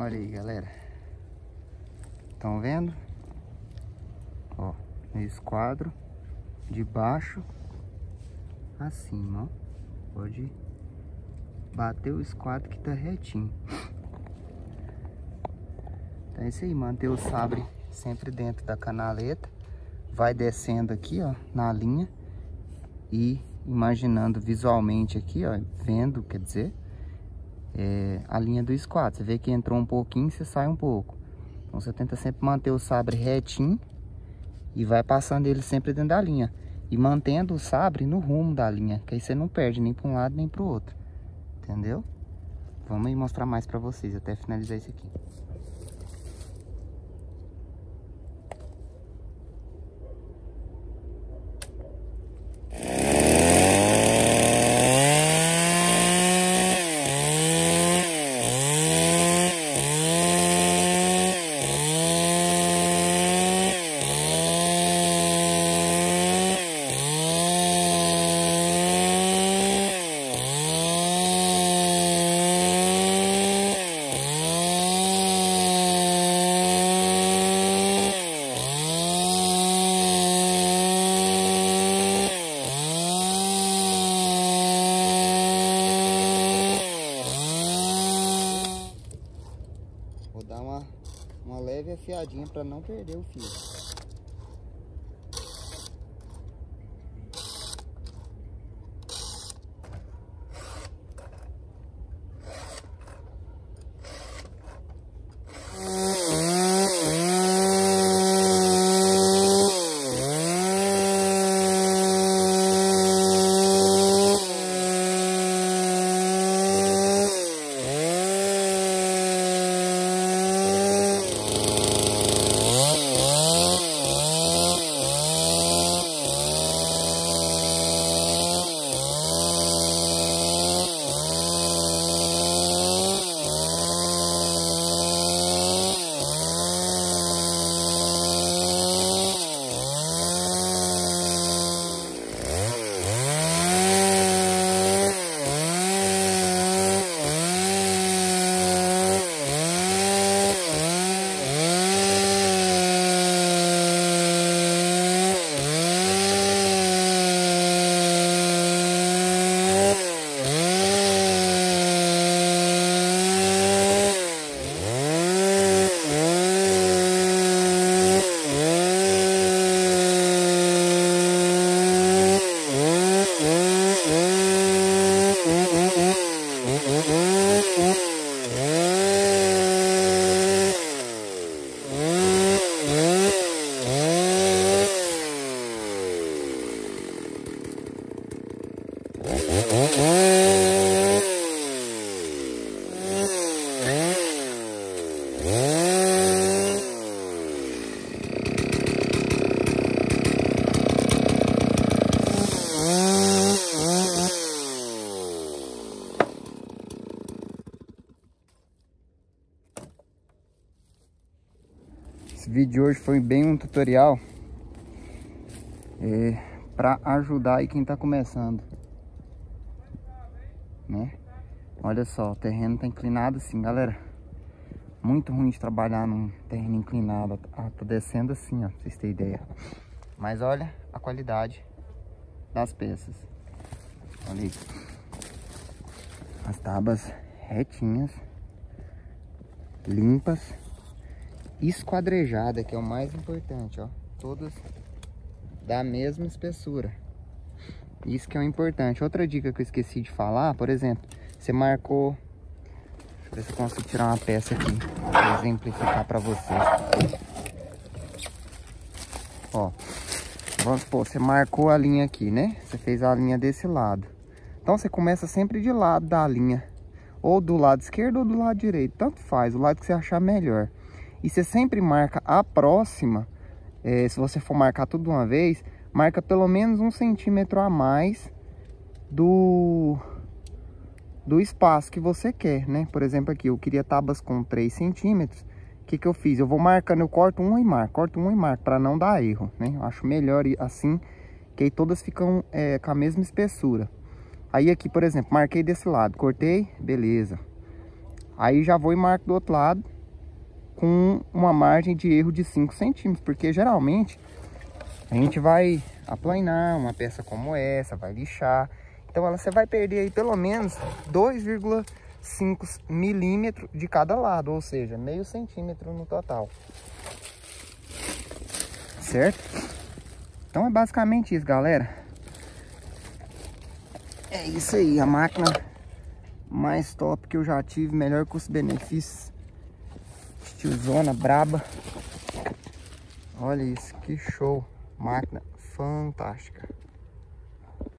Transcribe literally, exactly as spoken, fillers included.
Olha aí, galera. Estão vendo? Ó, no esquadro de baixo acima, ó. Pode bater o esquadro que tá retinho. Então é isso aí, manter o sabre sempre dentro da canaleta. Vai descendo aqui, ó, na linha. E imaginando visualmente aqui, ó, vendo, quer dizer, é, a linha do esquadro. Você vê que entrou um pouquinho, você sai um pouco. Então você tenta sempre manter o sabre retinho e vai passando ele sempre dentro da linha. E mantendo o sabre no rumo da linha, que aí você não perde nem para um lado nem para o outro. Entendeu? Vamos aí mostrar mais para vocês até finalizar isso aqui. Vou dar uma, uma leve afiadinha para não perder o fio. Esse vídeo de hoje foi bem um tutorial é, para ajudar aí quem tá começando, né? Olha só, o terreno tá inclinado assim, galera. Muito ruim de trabalhar num terreno inclinado. Ah, tá descendo assim, ó, pra vocês terem ideia. Mas olha a qualidade das peças. Olha aí. As tábuas retinhas, limpas, esquadrejada, que é o mais importante, ó. Todas da mesma espessura. Isso que é o importante. Outra dica que eu esqueci de falar, por exemplo, você marcou... Deixa eu ver se eu consigo tirar uma peça aqui para exemplificar para vocês. Ó, vamos supor, você marcou a linha aqui, né? Você fez a linha desse lado. Então você começa sempre de lado da linha, ou do lado esquerdo ou do lado direito, tanto faz, o lado que você achar melhor. E você sempre marca a próxima, é, se você for marcar tudo de uma vez, marca pelo menos um centímetro a mais do, do espaço que você quer, né? Por exemplo, aqui eu queria tábuas com três centímetros. O que que eu fiz? Eu vou marcando, eu corto um e marco, corto um e marco, para não dar erro, né? Eu acho melhor assim, que aí todas ficam é, com a mesma espessura. Aí aqui, por exemplo, marquei desse lado, cortei, beleza. Aí já vou e marco do outro lado, com uma margem de erro de cinco centímetros, porque geralmente a gente vai aplanar uma peça como essa, vai lixar, então ela, você vai perder aí pelo menos dois vírgula cinco milímetros de cada lado, ou seja, meio centímetro no total, certo? Então é basicamente isso, galera. É isso aí, a máquina mais top que eu já tive, melhor custo-benefício, tiozona braba. Olha isso, que show, máquina fantástica.